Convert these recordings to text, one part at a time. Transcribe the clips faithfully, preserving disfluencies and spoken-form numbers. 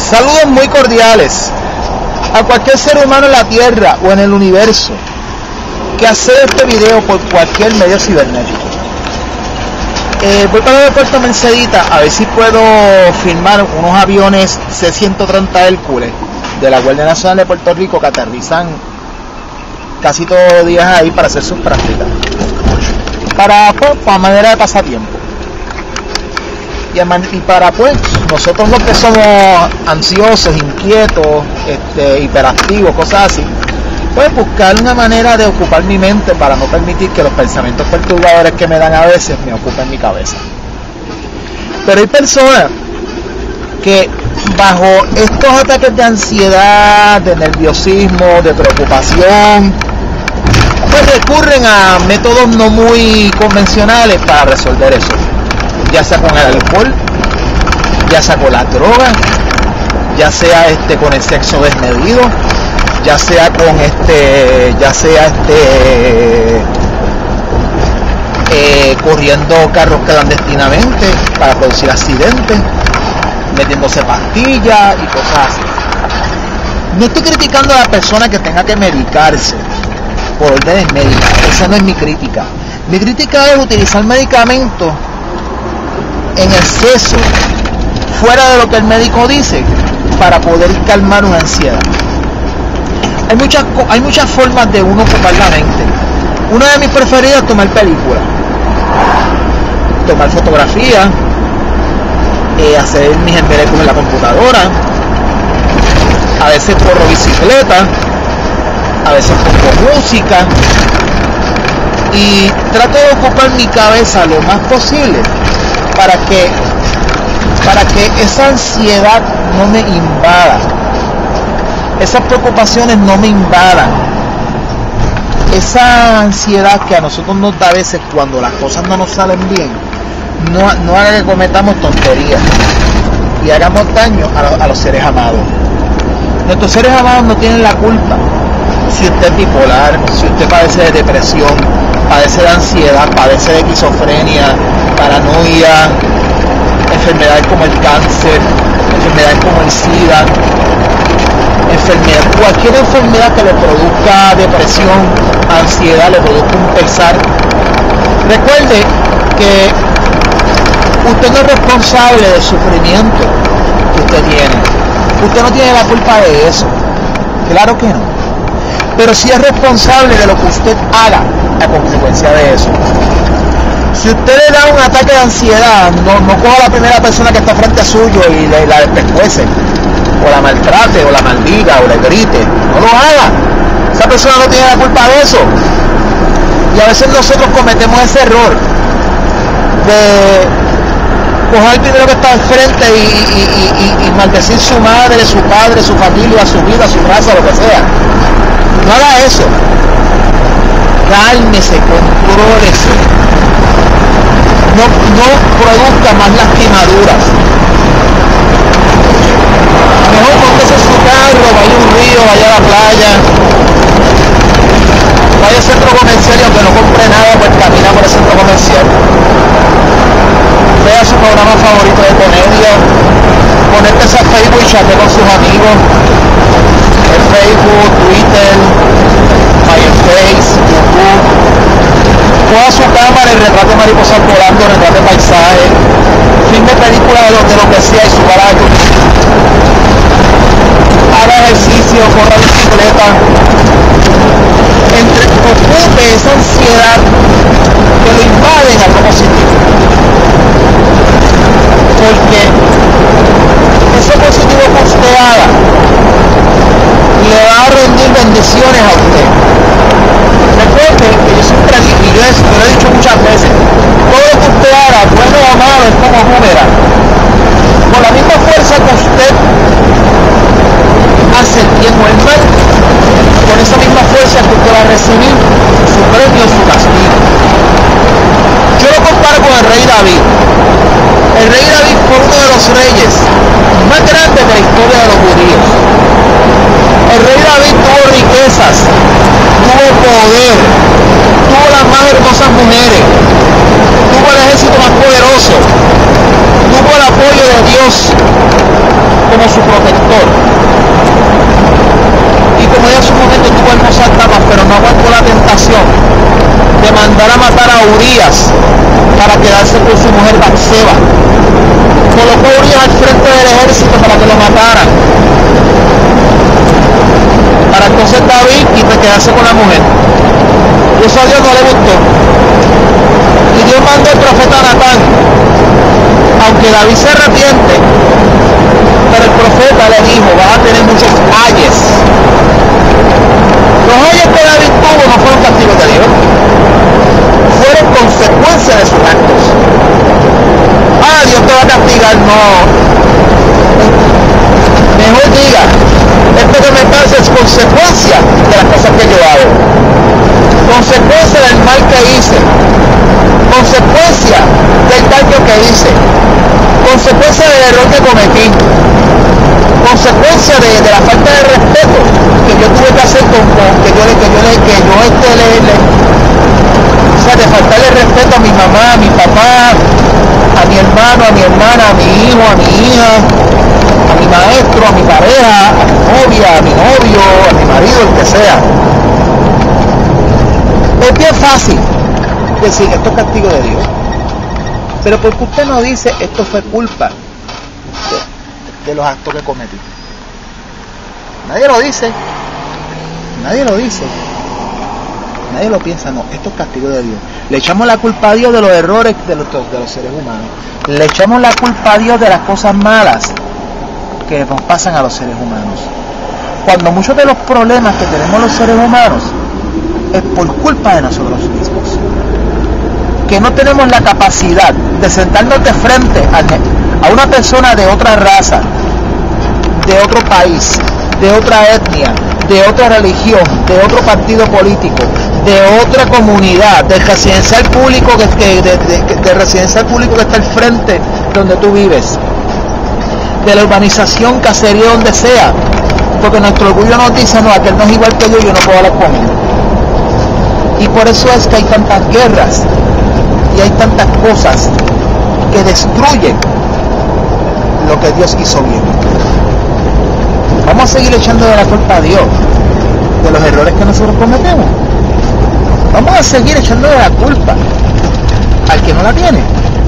Saludos muy cordiales a cualquier ser humano en la Tierra o en el universo que accede a este video por cualquier medio cibernético. Eh, voy para el aeropuerto Mercedita a ver si puedo filmar unos aviones C ciento treinta Hércules de la Guardia Nacional de Puerto Rico que aterrizan casi todos los días ahí para hacer sus prácticas. Para, pues, para manera de pasatiempo. Y, y para pues nosotros los que somos ansiosos, inquietos, este, hiperactivos, cosas así, pues buscar una manera de ocupar mi mente para no permitir que los pensamientos perturbadores que me dan a veces me ocupen mi cabeza. Pero hay personas que bajo estos ataques de ansiedad, de nerviosismo, de preocupación, pues recurren a métodos no muy convencionales para resolver eso. Ya sea con el alcohol, ya sea con la droga, ya sea este con el sexo desmedido, ya sea con este, ya sea este eh, corriendo carros clandestinamente para producir accidentes, metiéndose pastillas y cosas así. No estoy criticando a la persona que tenga que medicarse por órdenes médicas, esa no es mi crítica. Mi crítica es utilizar medicamentos en exceso, fuera de lo que el médico dice, para poder calmar una ansiedad. Hay muchas, hay muchas formas de uno ocupar la mente. Una de mis preferidas es tomar películas, tomar fotografía, eh, hacer mis embelecos en la computadora, a veces corro bicicleta, a veces pongo música y trato de ocupar mi cabeza lo más posible para que para que esa ansiedad no me invada, esas preocupaciones no me invadan, esa ansiedad que a nosotros nos da a veces cuando las cosas no nos salen bien, no, no haga que cometamos tonterías y hagamos daño a, lo, a los seres amados. Nuestros seres amados no tienen la culpa si usted es bipolar, si usted padece de depresión, padece de ansiedad, padece de esquizofrenia, paranoia, enfermedades como el cáncer, enfermedades como el SIDA, enfermedad, cualquier enfermedad que le produzca depresión, ansiedad, le produzca un pesar. Recuerde que usted no es responsable del sufrimiento que usted tiene. Usted no tiene la culpa de eso. Claro que no. Pero sí es responsable de lo que usted haga a consecuencia de eso. Si usted le da un ataque de ansiedad, no, no coja a la primera persona que está frente a suyo y le, la despecuece, o la maltrate, o la maldiga, o le grite. No lo haga. Esa persona no tiene la culpa de eso. Y a veces nosotros cometemos ese error de coger al primero que está al frente y, y, y, y, y maldecir su madre, su padre, su familia, su vida, su raza, lo que sea. No haga eso. Cálmese, contrólese. No, no produzca más lastimaduras. Mejor póngase su carro, vaya a un río, vaya a la playa, vaya al centro comercial y aunque no compre nada, pues camina por el centro comercial. Vea su programa favorito de comedia, conéctese a Facebook y chate con sus amigos. El Facebook, Twitter, MySpace, YouTube. Coja su cámara y retrate mariposas volando, retrate paisajes, filme películas de lo, de lo que sea y suba a YouTube. Haga ejercicio, corra bicicleta. Entre, ocupe esa ansiedad que lo invade en algo positivo. Porque ese positivo que usted haga le va a rendir bendiciones a usted. Recuerde que yo siempre digo, y yo lo he dicho muchas veces, todo lo que usted haga, bueno o malo, es como boomerang. Con la misma fuerza que usted hace el bien o el mal, con esa misma fuerza que usted va a recibir su premio o su castigo. Yo lo comparo con el rey David. El rey David fue uno de los reyes más grandes de la historia de los judíos. El rey David tuvo riquezas, tuvo poder, tuvo las más hermosas mujeres, tuvo el ejército más poderoso, tuvo el apoyo de Dios como su protector. mandar a matar a Urias para quedarse con su mujer Batseba. Colocó a Urias al frente del ejército para que lo mataran, para entonces David y pues quedarse con la mujer. Y eso a Dios no le gustó. Y Dios mandó al profeta Natán, aunque David se arrepiente, pero el profeta le dijo, vas a tener muchos ayes. Los ayes que David tuvo no fueron castigos de Dios, fueron consecuencia de sus actos. Ah, Dios te va a castigar, no. Mejor diga, esto que me pasa es consecuencia de las cosas que yo hago, consecuencia del mal que hice, consecuencia del daño que hice, consecuencia del error que cometí, consecuencia de, de la falta de respeto que yo tuve que hacer con, con que yo le que yo le que yo este le, le o sea, de faltarle respeto a mi mamá, a mi papá, a mi hermano, a mi hermana, a mi hijo, a mi hija, a mi maestro, a mi pareja, a mi novia, a mi novio, a mi marido, el que sea. Es bien fácil decir esto es castigo de Dios, pero ¿por qué usted no dice esto fue culpa de, de los actos que cometí? Nadie lo dice, nadie lo dice, nadie lo piensa. No, esto es castigo de Dios. Le echamos la culpa a Dios de los errores de los, de los seres humanos, le echamos la culpa a Dios de las cosas malas que nos pasan a los seres humanos, cuando muchos de los problemas que tenemos los seres humanos es por culpa de nosotros mismos, que no tenemos la capacidad de sentarnos de frente a una persona de otra raza, de otro país, de otra etnia, de otra religión, de otro partido político, de otra comunidad, del residencial público que, que de, de, de residencial público que está al frente donde tú vives, de la urbanización, caserío, donde sea, porque nuestro orgullo nos dice, no, aquel no es igual que yo, yo no puedo hablar con él. Y por eso es que hay tantas guerras y hay tantas cosas que destruyen lo que Dios hizo bien. Vamos a seguir echando de la culpa a Dios de los errores que nosotros cometemos. Vamos a seguir echando de la culpa al que no la tiene.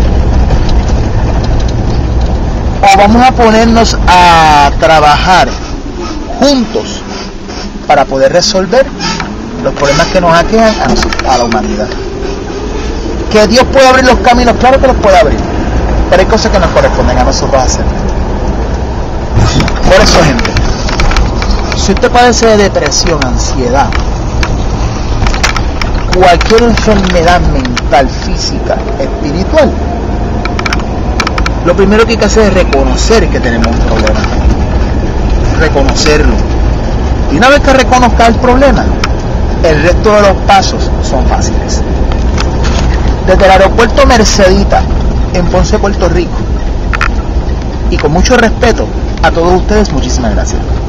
O vamos a ponernos a trabajar juntos para poder resolver los problemas que nos aquejan a, nosotros, a la humanidad. Que Dios puede abrir los caminos, claro que los puede abrir, pero hay cosas que nos corresponden a nosotros hacer. Por eso, gente, si usted padece de depresión, ansiedad, cualquier enfermedad mental, física, espiritual, lo primero que hay que hacer es reconocer que tenemos un problema, reconocerlo, y una vez que reconozca el problema, el resto de los pasos son fáciles. Desde el aeropuerto Mercedita en Ponce, Puerto Rico, y con mucho respeto a todos ustedes, muchísimas gracias.